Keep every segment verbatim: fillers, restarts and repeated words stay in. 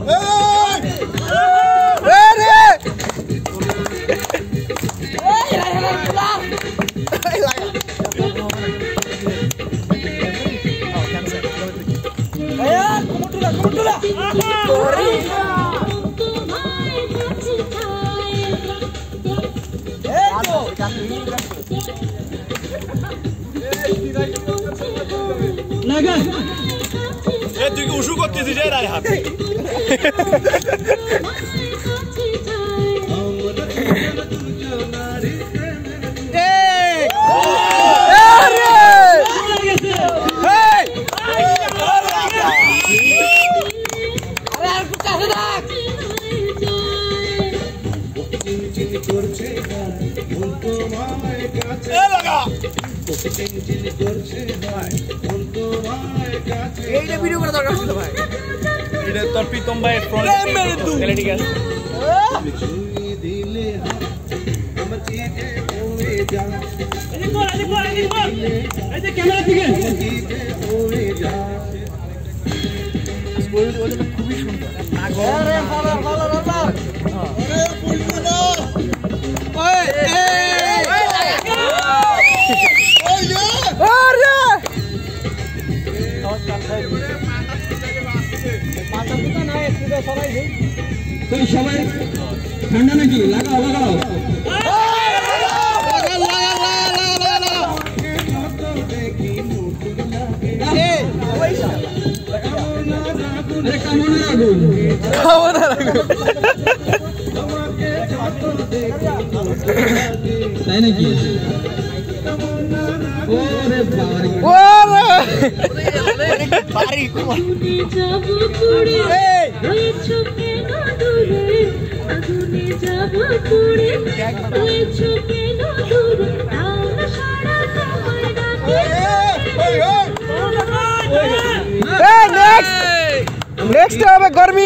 তুই কি উসু করতেছিস রে রায় হাত ভিডিও করা দরকার ছিল ভাই। এটা তোর প্রীতম ভাই ফ্রন্ট তাহলে ঠিক আছে। ক্যামেরা থেকে খুবই সুন্দর। সবাই ঠান্ডা নাকি? লাগাও লাগাও তাই নাকি? नेक्स्ट হবে গরমি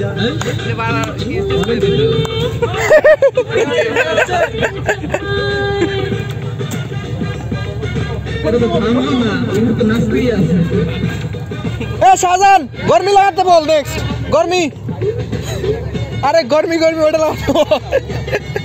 এ শাহজান গরমি লাগাতে বল নেক্সট গরমি আরে গরমি গরমি ওটা লাগাতে